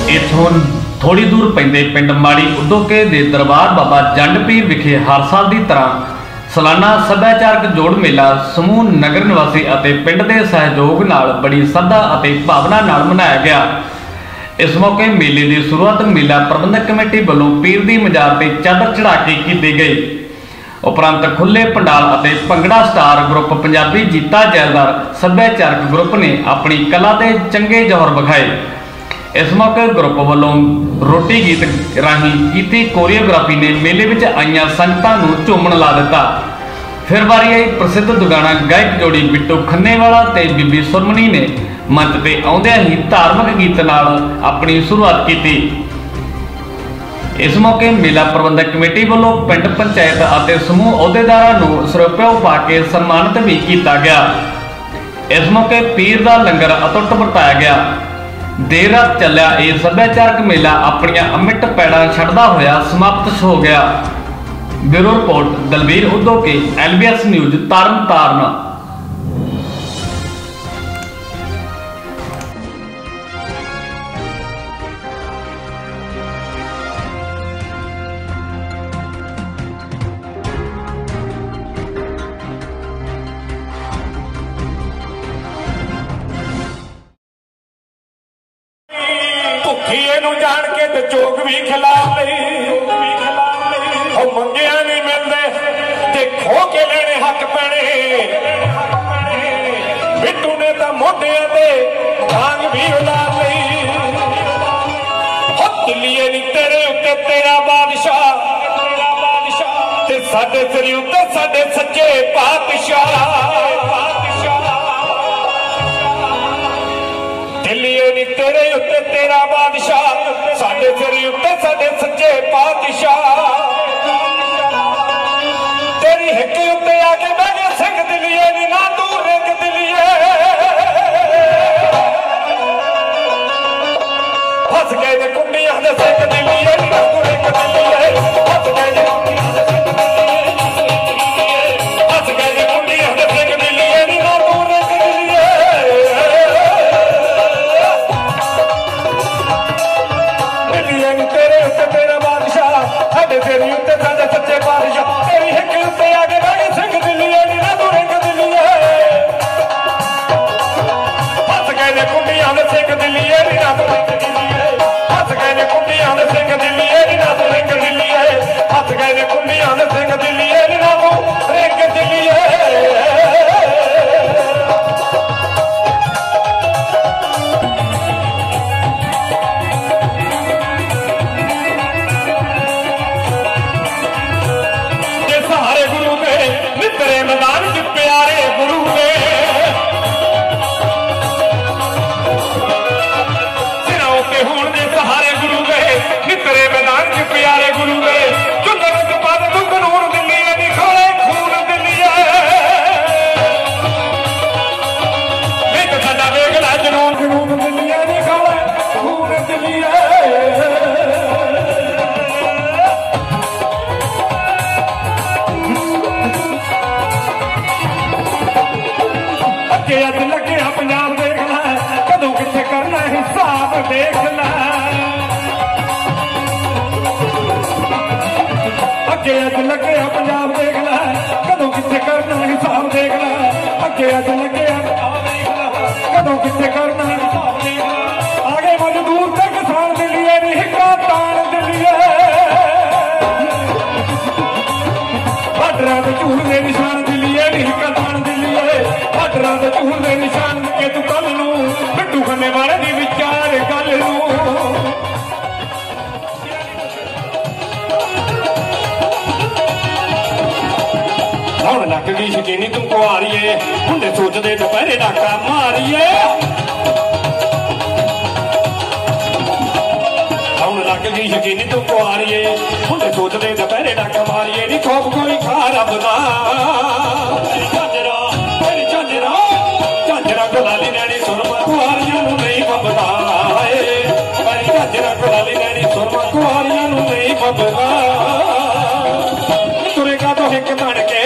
इथों थोड़ी दूर पैंदे पिंड माड़ी उदोके दे दरबार बाबा जंड पीर विखे हर साल की तरह सालाना सभ्याचारक जोड़ मेला समूह नगर निवासी अते पिंड के सहयोग नाल बड़ी श्रद्धा अते भावना नाल मनाया गया। इस मौके मेले की शुरुआत मेला प्रबंधक कमेटी वालों पीर की मजार से चादर चढ़ा के की गई। उपरंत खुले पंडाल अते भंगड़ा स्टार ग्रुप पंजाबी जीता जैलदार सभ्याचारक ग्रुप ने अपनी कला के चंगे जौहर विखाए। इस मौके ग्रुप वालों रोटी गीत राही की कोरियोग्राफी ने मेले में आईया संगतां नूं झूमण ला दिता। फिर वारी आई प्रसिद्ध दुगाना गायक जोड़ी बिट्टू खन्नेवाला ते बीबी सुरमनी ने मंच ते आउंदियां ही धार्मिक गीत नाल अपनी शुरुआत की। इस मौके मेला प्रबंधक कमेटी वालों पिंड पंचायत और समूह अहुदेदारां नूं सरपयो पा के सन्मानित भी किया गया। इस मौके पीर का लंगर अतुट वरताया गया। देर रात चलिया यह सभ्याचारक मेला अपनिया अमिट पैड़ा छड्डदा होया समाप्त हो गया। Bureau report Dalvir Udoke, LBS news Tarn Taran. जान के तो चोग भी खिला मंगिया नहीं मिलते ते खो के लेने हक पैने। बिट्टू ने तो मोढिया ते भांग भी उलार ली। दिल्लीए नी तेरे उत्ते तेरा बादशाह ते साडे सिर उत्ते साडे सच्चे पातशाह। दिल्लीए नी तेरे उत्ते तेरा बादशाह साडे सिर उत्ते साडे सच्चे पातशाह। तेरी हिक्के उत्ते आके बह गया सिंह दिल्लीए नी ना तू रिंग दिल्लीए। फस गए ने कुंडियां दे सिंह दिल्लीए नी ना तू रिंग दिल्लीए। फस गए ने कुंडियां दे सिंह दिल्लीए। फस गए ने कुंडियां दे सिंह दिल्लीए नी ना तू रिंग दिल्लीए। दिल्लीए नी तेरे उत्ते तेरा बादशाह साडे तेरी उत्ते साडे सच्चे बादशाह। तेरी हिक उत्ते आगे बह गए सिंह दिल्लीए नी ना तू रिंग दिल्लीए। फस गए ने कुंडियां दे सिंह दिल्लीए नी ना तू रिंग दिल्लीए। फस गए ने कुंडियां दे सिंह दिल्लीए नी ना तू रिंग दिल्लीए। फस गए ने कुंडियां दे सिंह दिल्लीए नी ना तू रिंग दिल्लीए। मैदान के प्यारे गुरु ने सिरों के होने दे सहारे गुरु गए। नितरे मैदान के प्यारे गुरु गए। चुंदर के बाद तू कानून दिल्लीए नी खोले खून दिल्लीए। एक साडा वेगला जनून जनून दिल्लीए नी खोले खून दिल्लीए। अज लगे पंजाब देखना कदों किथे करना हिसाब देखना। अगे अज लगे पंजाब देखना कदों किथे करना हिसाब देखना। अगे अज लगे कदों किथे करना हिसाब देखना। आगे मजदूर ते किसान दिल्लीए नी हिक्का तान दिल्लीए। बार्डरां ते झूल दे निशान दिल्लीए नी हिक्का तान दिल्लीए। बार्डरां ते झूल दे निशान के तू कल नूं बिट्टू खन्नेवाले दी विचार गल नूं। हुण लग गई शकीनी तुमको आ रही है। हुंदे सोचदे दोपहरे डाका मारिए। हुण लग गई शकीनी तुमको आ रही है। हुंदे सोचदे दोपहरे डाका मारिए। नी खौफ कोई खा रब दा। झांझरा गुलाली नैनी सुरमा कुआरियां नूं नहीं बबदा। झांझरा गुलाली नैनी सुरमा कुआरियां नूं नहीं बबदा। तुरेगा तो हिक बन के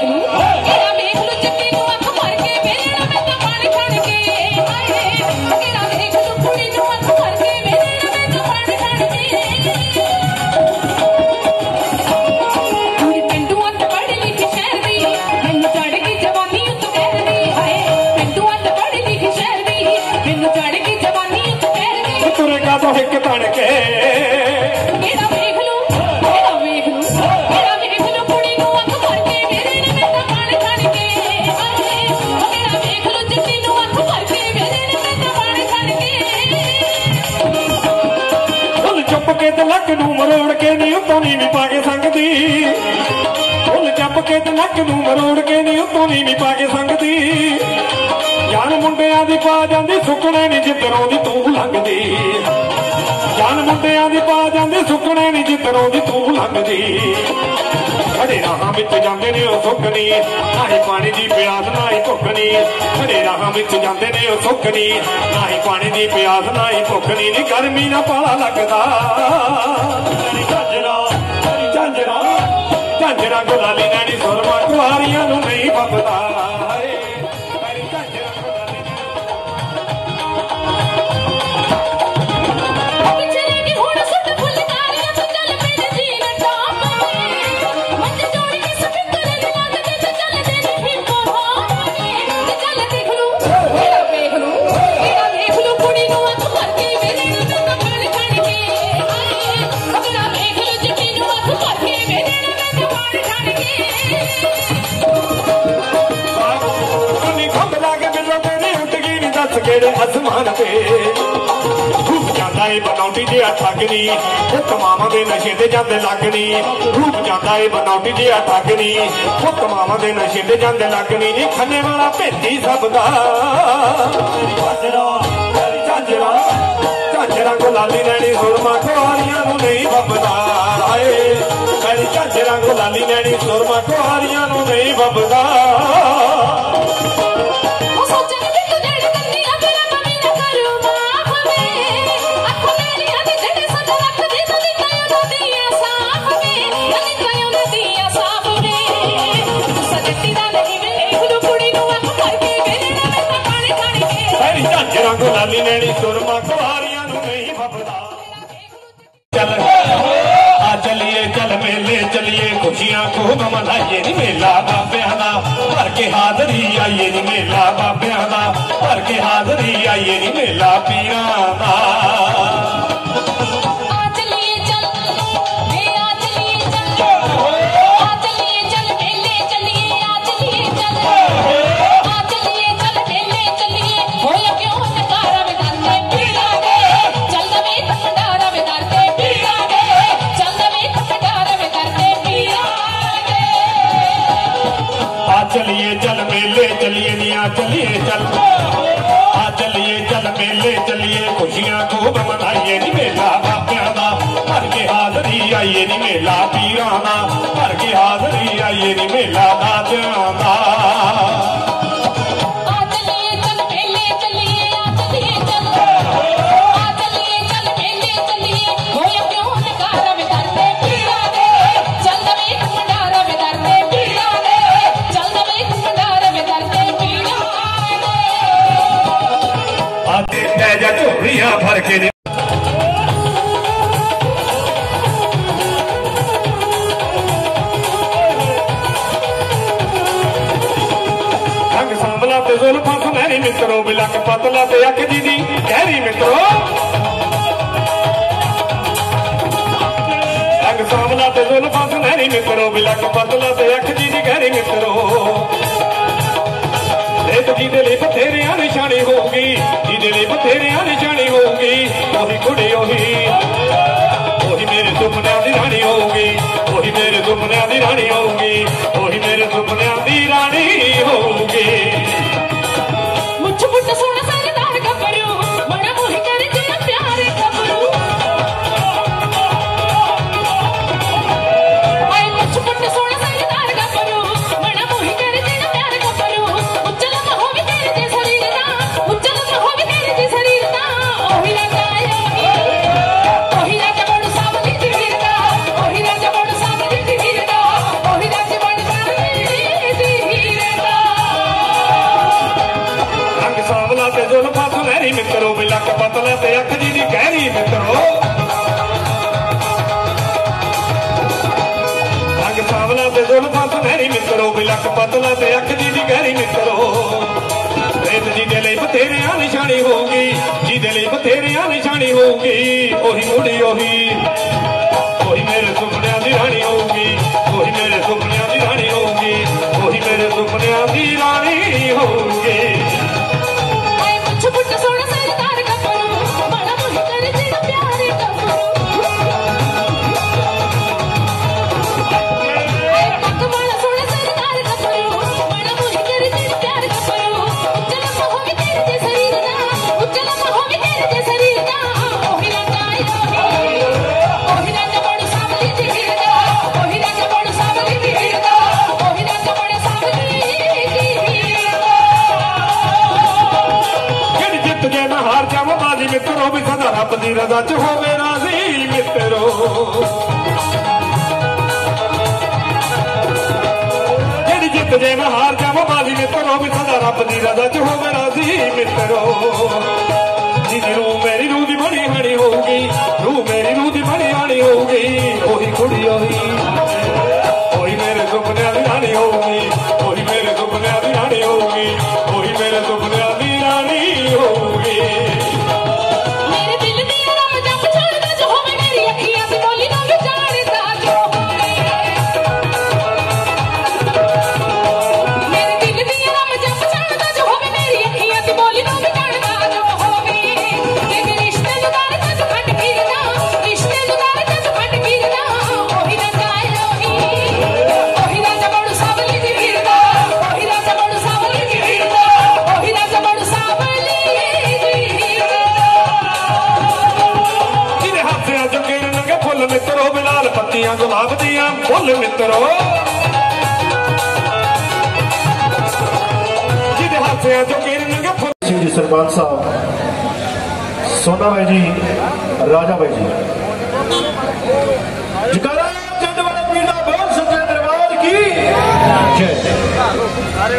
चिट्टी नूं अख भर के मेरे नाल मैं तो मन खड़ के। उतों नी पा के संगदी फुल चप के ते नक नूं मरोड़ के नी उतों नी पा के संगदी जान मुंडियां दी पा जांदी सुकने नी जिधरों दी तू लंघदी जान मुंडियां दी पा जांदी सुकने नी जिधरों दी तू लंघदी खड़े राहां विच जांदे ने ओ सुकनी ना ही पानी दी प्यास ना ही भुख नी खड़े राहां विच जांदे ने ओ सुकनी ना ही पानी दी प्यास ना ही भुख नी नी गर्मी ना पाला लगदा झांजरा झांजरा झांजरा गुलाली नैनी सुरमा कुआरियां नूं नहीं बबदा आसमान पे रूप जाता है बनौटी जी ठगनी मामा दे नशे ते जाते लगनी रूप जाता है बनौटी जी ठगनी मामा दे नशे ते जाते लगनी नी खन्ने वाला भेती सबदा झांजरा झांजरा गुलाली नैनी सुरमा कुआरियां नूं नहीं बबदा मेरी झांजरा गुलाली नैनी सुरमा कुआरियां नूं नहीं बबदा गुलाली नैनी सुरमा कुआरियां नूं नहीं बबदा चल आ चलिए चल मेले चलिए खुशियां खूब मनाइए नी मेला बाबियां दा भर के हाजरी आइए नी मेला बाबियां दा भर के हाजरी आइए नी मेला पीरां दा चलिए चल मेले चलिए निया चलिए चल आ चलिए चल मेले चलिए खुशियां खूब मनाइए नी मेला बाबियां दा भर के हाजरी आइए नी मेला पीरां दा भर के हाजरी आइए नी मेला दादियां दा भर के रंग सांवला ते जुल्फां सुनहरी मित्रो बिलक पतला ते अख दीदी गहरी मित्रो रंग सांवला ते जुल्फां सुनहरी मित्रो बिलक पतला ते अख दीदी गहरी मित्रो जिदे लिए बथेरिया निशानी होगी जिदे लिए बथेरिया निशानी होगी वही कुड़ी वही मेरे सुपने दी रानी होगी वही मेरे सुपने दी रानी होगी वही मेरे सुपने दी रानी होगी मुझ पुट सोना सरदार गबरू बड़ा मोह कर दिया प्यारे गबरू आई मुझ पुट सोना सरदार गबरू बड़ा मोह कर दिया प्यारे गबरू उज्जल होगी तेरे जे शरीर दा उज्जल होगी तेरे जे शरीर दा ओही लगायो ओही राजा बड़ सावली दी वीरदा ओही राजा बड़ सावली दी वीरदा ओही राजा बड़ सावली दी वीरदा रंग सांवला ते जुल्फां सुनहरी मित्रो बिलक पतला ते अख दी गहरी मित्रो रंग सांवला ते जुल्फां सुनहरी मित्रो बिलक पतला ते अख दी गहरी मित्रो जिदे लिए बथेरिया निशानी होगी जिदे लिए बथेरिया निशानी होगी ओही मुड़ी ओही मेरे सुपने दी रानी होगी ओही मेरे सुपने दी रानी होगी ओही मेरे सुपने दी रानी होगी रजा च होवे राजी मित्रो जेड़ी जित जे मैं हार जावां बाजी मित्रो भी सदा रब दी रजा च होवे राजी मित्रो जिनी रूह मेरी रूह दी बड़ी हानी होगी रूह मेरी रूह दी बड़ी हानी होगी ओही कुड़ी ओही मेरे सुपने दी रानी होगी ओही मेरे सुपने दी रानी होगी ओही मेरे सुपने दी रानी होगी मेरे दिल दी रम जब चढ़दा जो होवे मेरी अखियां दी बोली ना विचारदा जो होवे मेरे दिल दी रम जब चढ़दा जो होवे मेरी अखियां दी बोली ना विचारदा जो होवे एक रिश्ते जुदार तक फट गिरदा रिश्ते जुदार तक फट गिरदा ओही रंगा ओही राजा बड़ू सावली दी गिरदा ओही राजा बड़ू सावली दी गिरदा ओही राजा बड़ू सावली जिने हाथियां चो गिर नंगे फुल मित्रो बिलाल पत्तियां गुलाब दियां फुल मित्रो जिने हाथियां चो गिर नंगे फुल सिंह जी सरपंच साहब सोना भाई जी राजा भाई जी जयकारा जंड वाले पीड़ा बोल सके दरबार की जय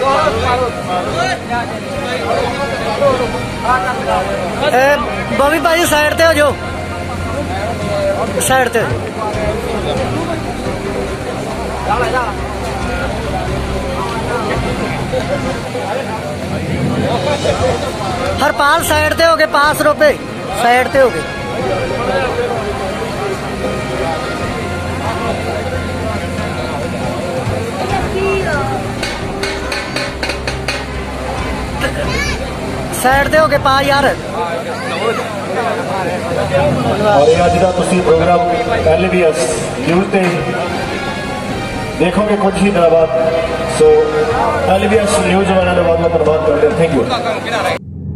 बॉबी भाई साइड ते हो जाओ साइड ते हरपाल साइड ते हो गए 5 रुपए साइड ते हो गए साइड ते हो गए पा यार और ये अज का तुसी प्रोग्राम LBS न्यूज़ ते देखोगे कुछ ही दिन बाद सो LBS न्यूज़ वालों ने बहुत धन्यवाद करते हैं थैंक यू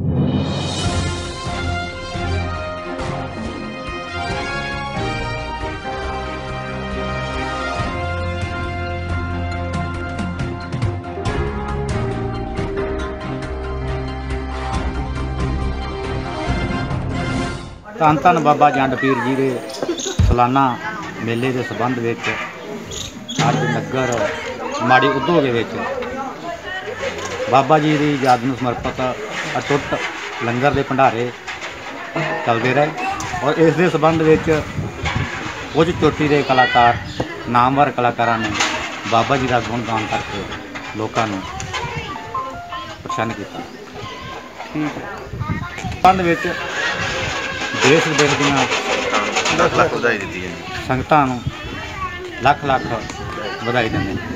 ਧੰਨ ਧੰਨ ਬਾਬਾ ਜੰਡ ਪੀਰ ਜੀ ਦੇ ਸਾਲਾਨਾ ਮੇਲੇ ਦੇ ਸੰਬੰਧ ਵਿੱਚ ਅੱਜ ਨਗਰ ਮਾੜੀ ਉਦੋਗੇ ਵਿੱਚ ਬਾਬਾ ਜੀ ਦੀ ਯਾਦ ਨੂੰ ਸਮਰਪਿਤ ਅਟੁੱਟ ਲੰਗਰ ਦੇ ਭੰਡਾਰੇ ਚੱਲਦੇ ਰਹੇ ਔਰ ਇਸ ਦੇ ਸੰਬੰਧ ਵਿੱਚ ਕੁਝ ਚੋਟੀ ਦੇ ਕਲਾਕਾਰ ਨਾਮਵਰ ਕਲਾਕਾਰਾਂ ਨੇ ਬਾਬਾ ਜੀ ਦਾ ਗੁਣਗਾਨ ਕਰਕੇ ਲੋਕਾਂ ਨੂੰ ਪ੍ਰਸੰਨ ਕੀਤਾ ਸੰਬੰਧ ਵਿੱਚ देश विदेश ਦੀਆਂ 10 ਲੱਖ ਵਧਾਈ ਦਿੱਤੀ ਹੈ ਸੰਗਤਾਂ ਨੂੰ ਲੱਖ ਲੱਖ ਵਧਾਈ ਦਿੰਦੇ